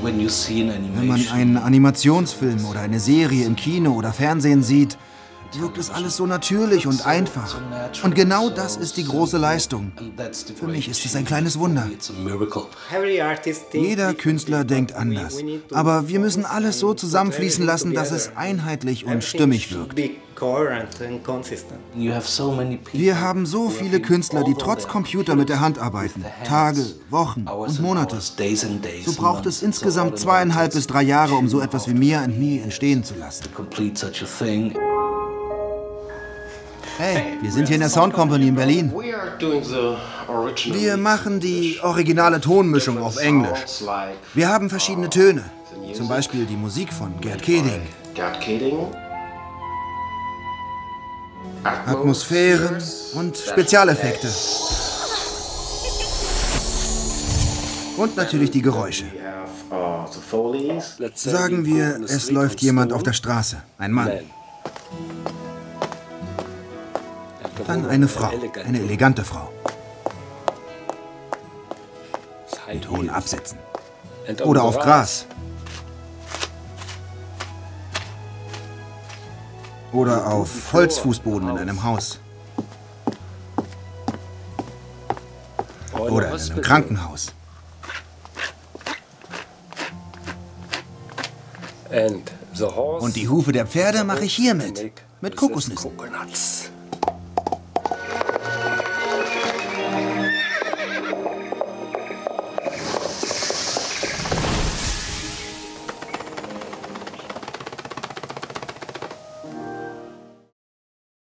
Wenn man einen Animationsfilm oder eine Serie im Kino oder Fernsehen sieht, wirkt es alles so natürlich und einfach. Und genau das ist die große Leistung. Für mich ist es ein kleines Wunder. Jeder Künstler denkt anders. Aber wir müssen alles so zusammenfließen lassen, dass es einheitlich und stimmig wirkt. Wir haben so viele Künstler, die trotz Computer mit der Hand arbeiten. Tage, Wochen und Monate. So braucht es insgesamt 2,5 bis 3 Jahre, um so etwas wie Mia and Me entstehen zu lassen. Hey, wir sind hier in der Sound Company in Berlin. Wir machen die originale Tonmischung auf Englisch. Wir haben verschiedene Töne. Zum Beispiel die Musik von Gerd Keding. Atmosphären und Spezialeffekte. Und natürlich die Geräusche. Sagen wir, es läuft jemand auf der Straße. Ein Mann. Dann eine Frau, eine elegante Frau. Mit hohen Absätzen. Oder auf Gras. Oder auf Holzfußboden in einem Haus. Oder in einem Krankenhaus. Und die Hufe der Pferde mache ich hier mit Kokosnüssen.